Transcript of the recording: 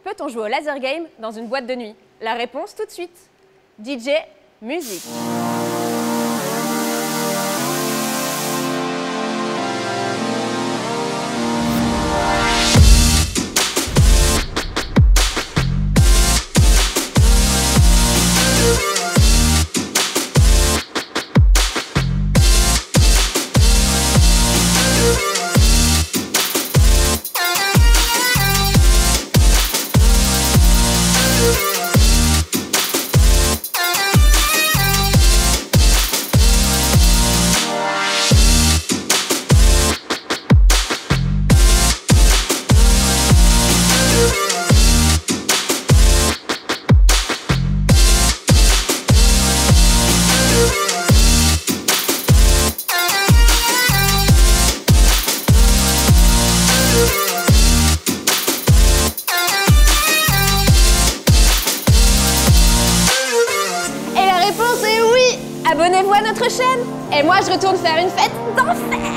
Peut-on jouer au laser game dans une boîte de nuit? La réponse tout de suite. DJ, musique. Et la réponse est oui! Abonnez-vous à notre chaîne. Et moi, je retourne faire une fête d'enfer.